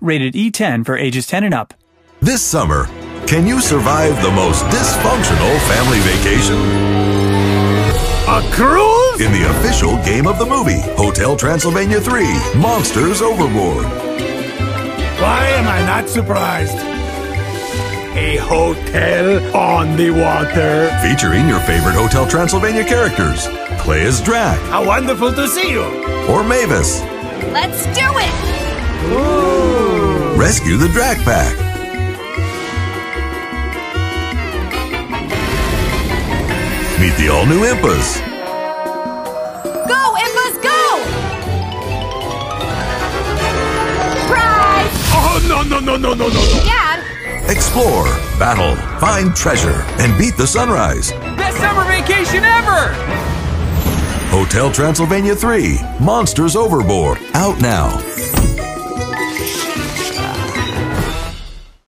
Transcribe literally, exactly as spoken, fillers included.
Rated E ten for ages ten and up. This summer, can you survive the most dysfunctional family vacation? A cruise? In the official game of the movie, Hotel Transylvania three, Monsters Overboard. Why am I not surprised? A hotel on the water. Featuring your favorite Hotel Transylvania characters. Play as Drac. How wonderful to see you. Or Mavis. Let's do it! Ooh. Rescue the Drac-Pack. Meet the all-new Impas. Go, Impas, go! Prize! Oh, no, no, no, no, no, no, no. Dad! Explore, battle, find treasure, and beat the sunrise. Best summer vacation ever! Hotel Transylvania three, Monsters Overboard. Out now.